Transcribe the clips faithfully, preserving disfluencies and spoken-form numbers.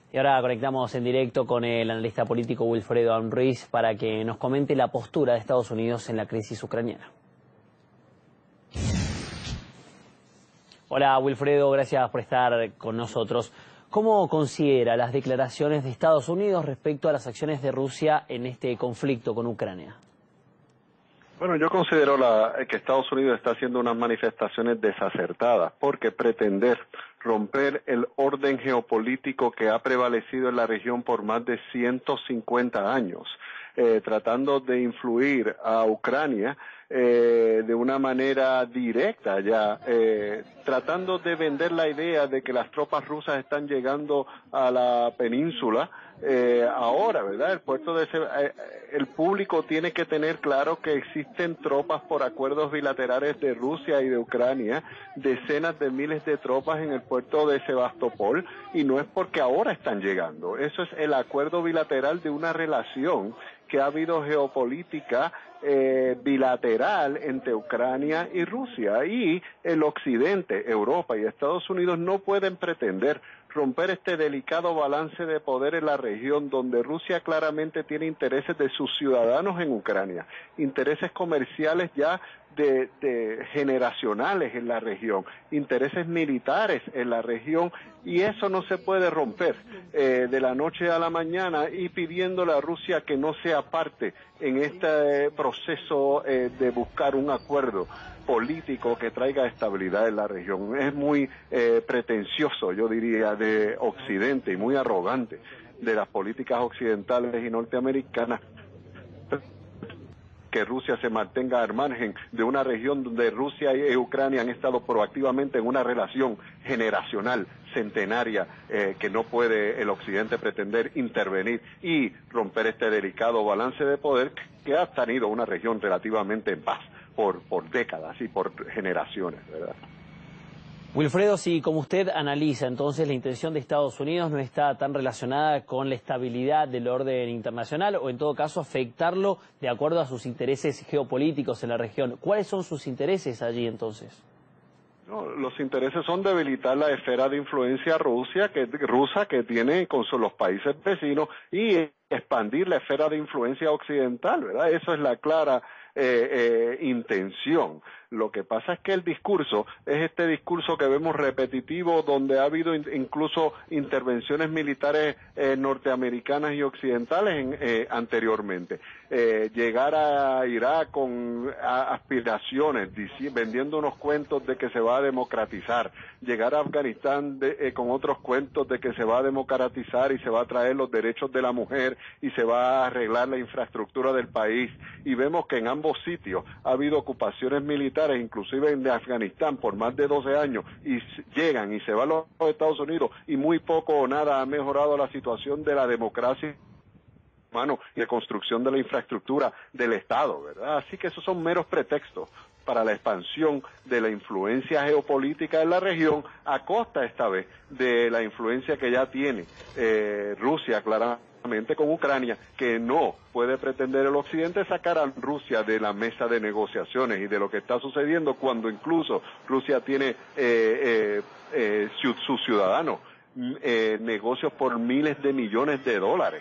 Y ahora conectamos en directo con el analista político Wilfredo Amriz para que nos comente la postura de Estados Unidos en la crisis ucraniana. Hola Wilfredo, gracias por estar con nosotros. ¿Cómo considera las declaraciones de Estados Unidos respecto a las acciones de Rusia en este conflicto con Ucrania? Bueno, yo considero la, que Estados Unidos está haciendo unas manifestaciones desacertadas, porque pretender romper el orden geopolítico que ha prevalecido en la región por más de ciento cincuenta años, eh, tratando de influir a Ucrania eh, de una manera directa ya, eh, tratando de vender la idea de que las tropas rusas están llegando a la península. Eh, ahora, ¿verdad? El puerto de ese, eh, el público tiene que tener claro que existen tropas por acuerdos bilaterales de Rusia y de Ucrania, decenas de miles de tropas en el puerto de Sebastopol, y no es porque ahora están llegando. Eso es el acuerdo bilateral de una relación que ha habido geopolítica eh, bilateral entre Ucrania y Rusia, y el Occidente, Europa y Estados Unidos no pueden pretender romper este delicado balance de poder en la región, donde Rusia claramente tiene intereses de sus ciudadanos en Ucrania, intereses comerciales ya de, de generacionales en la región, intereses militares en la región, y eso no se puede romper eh, de la noche a la mañana y pidiéndole a Rusia que no sea parte en este proceso eh, de buscar un acuerdo político que traiga estabilidad en la región. Es muy eh, pretencioso, yo diría, de Occidente y muy arrogante de las políticas occidentales y norteamericanas que Rusia se mantenga al margen de una región donde Rusia y Ucrania han estado proactivamente en una relación generacional, centenaria, eh, que no puede el Occidente pretender intervenir y romper este delicado balance de poder que ha tenido una región relativamente en paz por, por décadas y por generaciones, ¿verdad? Wilfredo, si como usted analiza, entonces la intención de Estados Unidos no está tan relacionada con la estabilidad del orden internacional, o en todo caso afectarlo de acuerdo a sus intereses geopolíticos en la región. ¿Cuáles son sus intereses allí entonces? No, los intereses son debilitar la esfera de influencia Rusia, que, rusa que tiene con los países vecinos, y expandir la esfera de influencia occidental, ¿verdad? Eso es la clara eh, eh, intención. Lo que pasa es que el discurso es este discurso que vemos repetitivo, donde ha habido in, incluso intervenciones militares eh, norteamericanas y occidentales en, eh, anteriormente. Eh, llegar a Irak con a, aspiraciones, dici, vendiendo unos cuentos de que se va a democratizar. Llegar a Afganistán de, eh, con otros cuentos de que se va a democratizar y se va a traer los derechos de la mujer y se va a arreglar la infraestructura del país. Y vemos que en ambos sitios ha habido ocupaciones militares, inclusive en de Afganistán por más de doce años, y llegan y se van los Estados Unidos, y muy poco o nada ha mejorado la situación de la democracia humana y de construcción de la infraestructura del Estado, ¿verdad? Así que esos son meros pretextos para la expansión de la influencia geopolítica en la región, a costa esta vez de la influencia que ya tiene eh, Rusia, claramente, con Ucrania, que no puede pretender el Occidente sacar a Rusia de la mesa de negociaciones y de lo que está sucediendo, cuando incluso Rusia tiene eh, eh, eh, sus ciudadanos eh, negocios por miles de millones de dólares.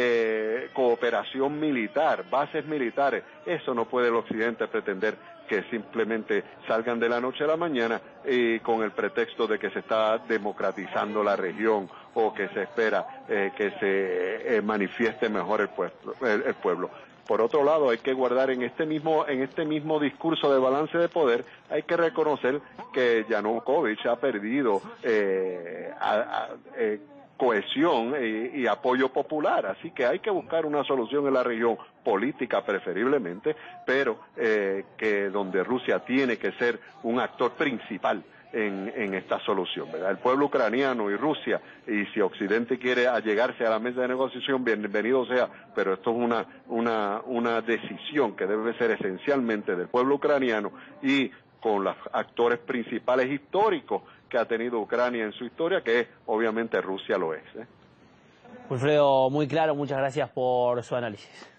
Eh, cooperación militar, bases militares. Eso no puede el Occidente pretender que simplemente salgan de la noche a la mañana y con el pretexto de que se está democratizando la región o que se espera eh, que se eh, manifieste mejor el pueblo, el, el pueblo. Por otro lado, hay que guardar en este mismo en este mismo discurso de balance de poder, hay que reconocer que Yanukovych ha perdido eh, a, a, eh, cohesión y, y apoyo popular, así que hay que buscar una solución en la región política preferiblemente, pero eh, que donde Rusia tiene que ser un actor principal en, en esta solución, ¿verdad? El pueblo ucraniano y Rusia, y si Occidente quiere allegarse a la mesa de negociación, bienvenido sea, pero esto es una, una, una decisión que debe ser esencialmente del pueblo ucraniano y con los actores principales históricos que ha tenido Ucrania en su historia, que obviamente Rusia lo es, ¿eh? Wilfredo, muy claro, muchas gracias por su análisis.